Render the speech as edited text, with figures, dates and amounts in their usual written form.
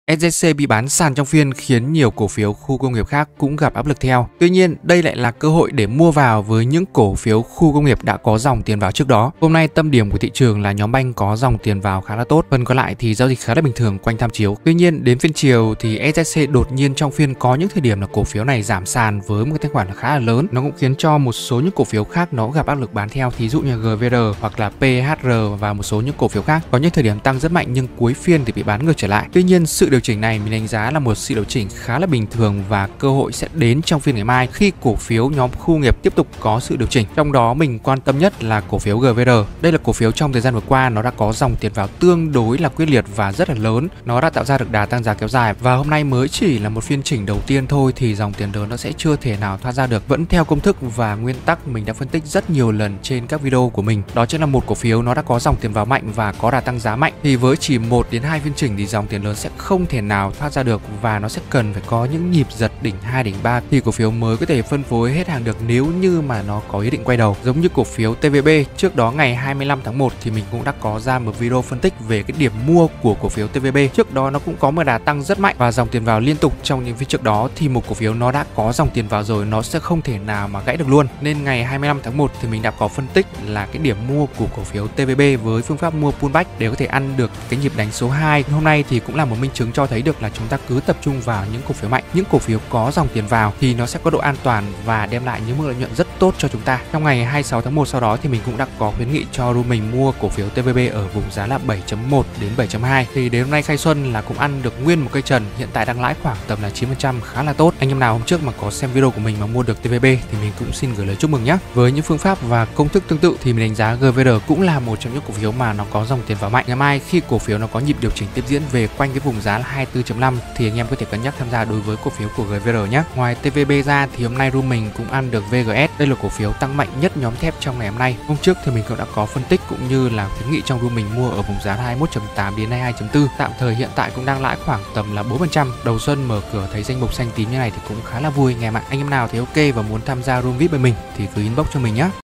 SJC bị bán sàn trong phiên khiến nhiều cổ phiếu khu công nghiệp khác cũng gặp áp lực theo. Tuy nhiên, đây lại là cơ hội để mua vào với những cổ phiếu khu công nghiệp đã có dòng tiền vào trước đó. Hôm nay tâm điểm của thị trường là nhóm banh có dòng tiền vào khá là tốt, phần còn lại thì giao dịch khá là bình thường quanh tham chiếu. Tuy nhiên, đến phiên chiều thì SJC đột nhiên trong phiên có những thời điểm là cổ phiếu này giảm sàn với một cái thanh khoản khá là lớn. Nó cũng khiến cho một số những cổ phiếu khác nó gặp áp lực bán theo, thí dụ như GVR hoặc là PHR và một số những cổ phiếu khác có những thời điểm tăng rất mạnh nhưng cuối phiên thì bị bán ngược trở lại. Tuy nhiên, sự điều chỉnh này mình đánh giá là một sự điều chỉnh khá là bình thường và cơ hội sẽ đến trong phiên ngày mai khi cổ phiếu nhóm khu nghiệp tiếp tục có sự điều chỉnh. Trong đó mình quan tâm nhất là cổ phiếu GVR. Đây là cổ phiếu trong thời gian vừa qua nó đã có dòng tiền vào tương đối là quyết liệt và rất là lớn. Nó đã tạo ra được đà tăng giá kéo dài và hôm nay mới chỉ là một phiên chỉnh đầu tiên thôi thì dòng tiền lớn nó sẽ chưa thể nào thoát ra được. Vẫn theo công thức và nguyên tắc mình đã phân tích rất nhiều lần trên các video của mình. Đó chính là một cổ phiếu nó đã có dòng tiền vào mạnh và có đà tăng giá mạnh thì với chỉ 1 đến 2 phiên chỉnh thì dòng tiền lớn sẽ không thể nào thoát ra được và nó sẽ cần phải có những nhịp giật đỉnh 2 đỉnh 3 thì cổ phiếu mới có thể phân phối hết hàng được nếu như mà nó có ý định quay đầu. Giống như cổ phiếu TVB, trước đó ngày 25 tháng 1 thì mình cũng đã có ra một video phân tích về cái điểm mua của cổ phiếu TVB. Trước đó nó cũng có một đà tăng rất mạnh và dòng tiền vào liên tục trong những phiên trước đó thì một cổ phiếu nó đã có dòng tiền vào rồi nó sẽ không thể nào mà gãy được luôn. Nên ngày 25 tháng 1 thì mình đã có phân tích là cái điểm mua của cổ phiếu TVB với phương pháp mua pullback để có thể ăn được cái nhịp đánh số 2. Hôm nay thì cũng là một minh chứng cho thấy được là chúng ta cứ tập trung vào những cổ phiếu mạnh, những cổ phiếu có dòng tiền vào thì nó sẽ có độ an toàn và đem lại những mức lợi nhuận rất tốt cho chúng ta. Trong ngày 26 tháng 1 sau đó thì mình cũng đã có khuyến nghị cho room mình mua cổ phiếu TVB ở vùng giá là 7.1 đến 7.2 thì đến hôm nay khai xuân là cũng ăn được nguyên một cây trần, hiện tại đang lãi khoảng tầm là 9%, khá là tốt. Anh em nào hôm trước mà có xem video của mình mà mua được TVB thì mình cũng xin gửi lời chúc mừng nhé. Với những phương pháp và công thức tương tự thì mình đánh giá GVR cũng là một trong những cổ phiếu mà nó có dòng tiền vào mạnh. Ngày mai khi cổ phiếu nó có nhịp điều chỉnh tiếp diễn về quanh cái vùng giá là 24.5 thì anh em có thể cân nhắc tham gia đối với cổ phiếu của GVR nhé. Ngoài TVB ra thì hôm nay room mình cũng ăn được VGS. Đây là cổ phiếu tăng mạnh nhất nhóm thép trong ngày hôm nay. Hôm trước thì mình cũng đã có phân tích cũng như là khuyến nghị trong room mình mua ở vùng giá 21.8 đến 22.4. Tạm thời hiện tại cũng đang lãi khoảng tầm là 4%. Đầu xuân mở cửa thấy danh mục xanh tím như này thì cũng khá là vui anh em ạ. Anh em nào thấy ok và muốn tham gia room VIP với mình thì cứ inbox cho mình nhé.